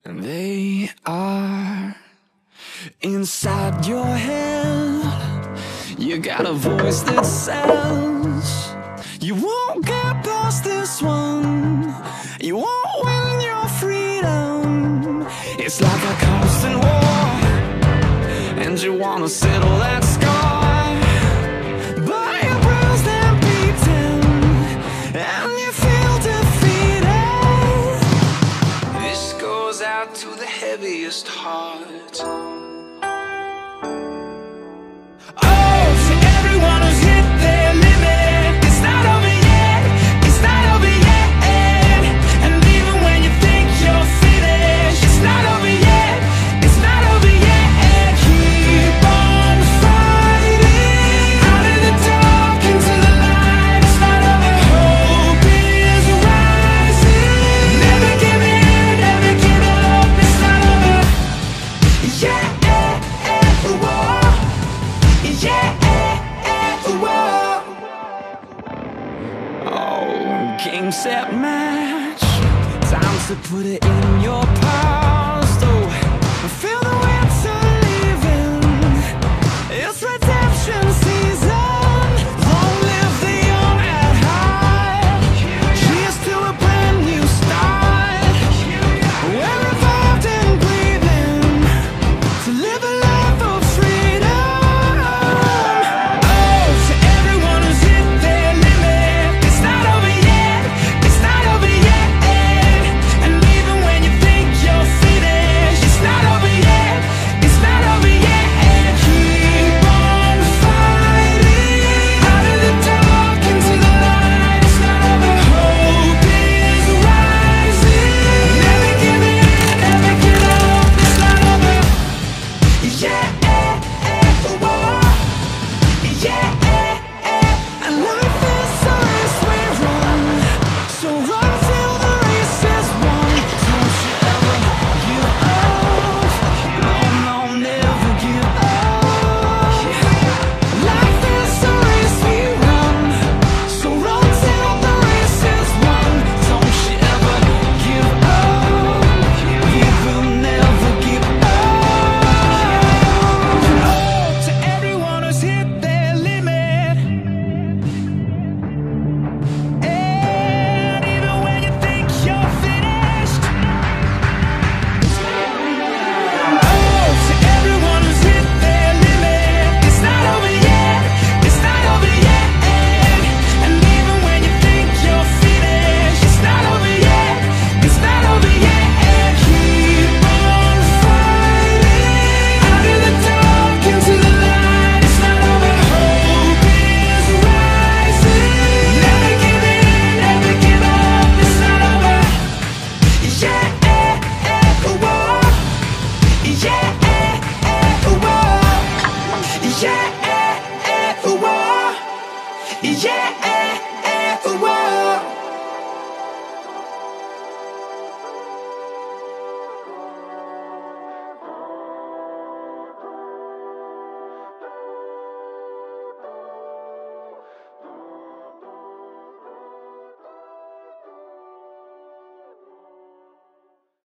And they are inside your head. You got a voice that says you won't get past this one, you won't win your freedom. It's like a constant war, and you wanna settle that scar, but you're bruised and beaten, and you feel defeated. This goes out to the heaviest heart. Oh, to everyone who's hit their limit. It's not over yet, it's not over yet. And even when you think you're finished, it's not over yet, it's not over yet. Keep on fighting, out of the dark into the light. It's not over, hope is rising. Never give in, never give up. It's not over, yeah, whoa. Yeah, whoa. Oh, game, set, match. Time to put it in your power.